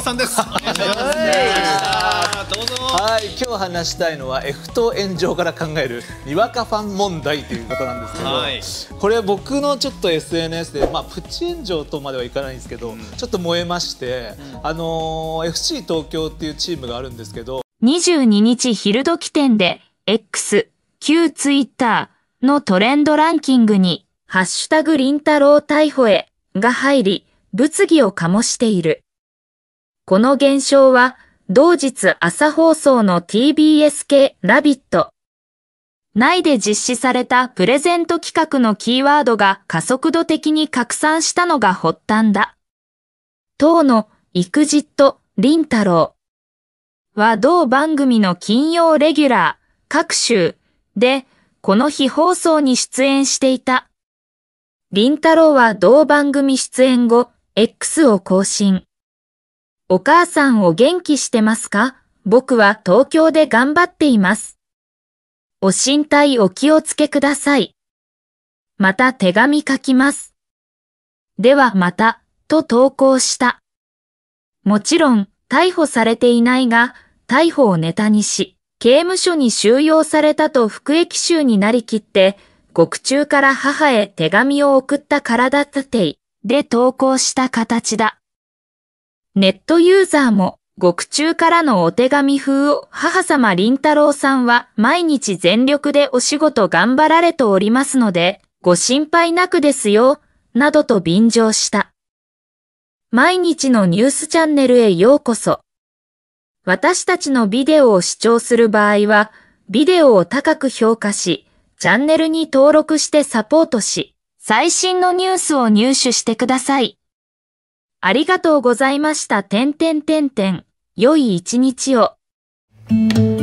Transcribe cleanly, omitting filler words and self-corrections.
さんです。お願いします。どうぞ。 はい、今日話したいのは F と炎上から考えるにわかファン問題ということなんですけど、はい、これ僕のちょっと SNS で、プチ炎上とまではいかないんですけど、ちょっと燃えまして、FC 東京っていうチームがあるんですけど、 22日昼時点で X、旧 Twitter のトレンドランキングにハッシュタグりんたろー逮捕へが入り、物議を醸している。この現象は、同日朝放送の TBS 系ラビット内で実施されたプレゼント企画のキーワードが加速度的に拡散したのが発端だ。当のEXITりんたろーは同番組の金曜レギュラー各週でこの日放送に出演していた。りんたろーは同番組出演後 X を更新。お母さんお元気してますか？僕は東京で頑張っています。お身体お気をつけください。また手紙書きます。ではまた、と投稿した。もちろん、逮捕されていないが、逮捕をネタにし、刑務所に収容されたと服役囚になりきって、獄中から母へ手紙を送ったからだったてい、で投稿した形だ。ネットユーザーも、獄中からのお手紙風を母様りんたろーさんは毎日全力でお仕事頑張られておりますので、ご心配なくですよ、などと便乗した。毎日のニュースチャンネルへようこそ。私たちのビデオを視聴する場合は、ビデオを高く評価し、チャンネルに登録してサポートし、最新のニュースを入手してください。ありがとうございました。良い一日を。